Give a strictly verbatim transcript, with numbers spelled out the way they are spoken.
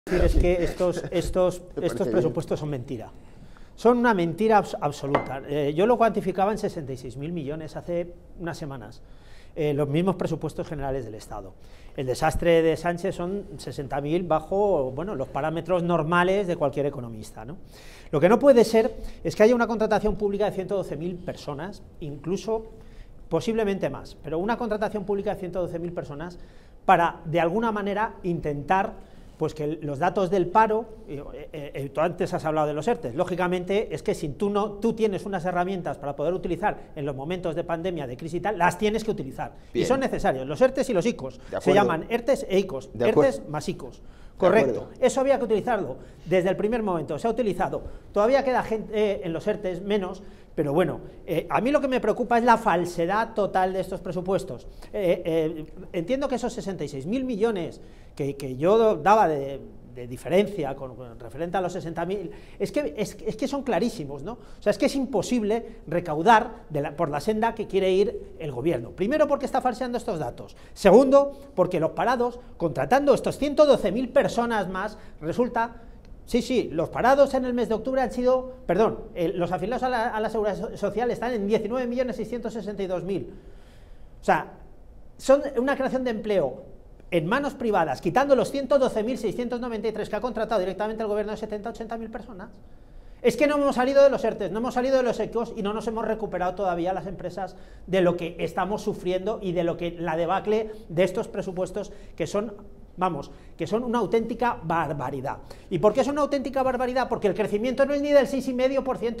Es que estos, estos, estos presupuestos son mentira. Son una mentira abs absoluta. Eh, yo lo cuantificaba en sesenta y seis mil millones hace unas semanas. Eh, los mismos presupuestos generales del Estado. El desastre de Sánchez son sesenta mil bajo, bueno, los parámetros normales de cualquier economista, ¿no? Lo que no puede ser es que haya una contratación pública de ciento doce mil personas, incluso posiblemente más, pero una contratación pública de ciento doce mil personas para, de alguna manera, intentar pues que los datos del paro, eh, eh, tú antes has hablado de los ERTES, lógicamente es que si tú, no, tú tienes unas herramientas para poder utilizar en los momentos de pandemia, de crisis y tal, las tienes que utilizar. Bien. Y son necesarios, los ERTES y los ICOs, se llaman ERTES e ICOs, ERTES más ICOs. Correcto, eso había que utilizarlo desde el primer momento, se ha utilizado, todavía queda gente eh, en los ERTES menos, pero bueno, eh, a mí lo que me preocupa es la falsedad total de estos presupuestos. Eh, eh, entiendo que esos sesenta y seis mil millones que, que yo daba de, de diferencia con, con referente a los sesenta mil, es que, es, es que son clarísimos, ¿no? O sea, es que es imposible recaudar de la, por la senda que quiere ir el gobierno. Primero, porque está falseando estos datos. Segundo, porque los parados, contratando estos ciento doce mil personas más, resulta... Sí, sí, los parados en el mes de octubre han sido, perdón, eh, los afiliados a la, a la Seguridad Social están en diecinueve millones seiscientos sesenta y dos mil. O sea, son una creación de empleo en manos privadas, quitando los ciento doce mil seiscientos noventa y tres que ha contratado directamente el gobierno de setenta a ochenta mil personas. Es que no hemos salido de los ERTES, no hemos salido de los ECOs y no nos hemos recuperado todavía las empresas de lo que estamos sufriendo y de lo que la debacle de estos presupuestos que son... Vamos, que son una auténtica barbaridad. ¿Y por qué es una auténtica barbaridad? Porque el crecimiento no es ni del seis coma cinco por ciento.